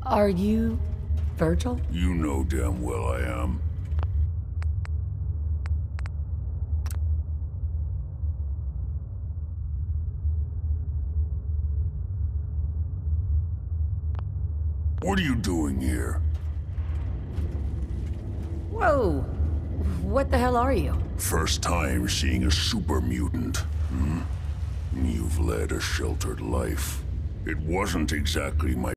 Are you Virgil? You know damn well I am. What are you doing here? Whoa! What the hell are you? First time seeing a super mutant, hmm? You've led a sheltered life. It wasn't exactly my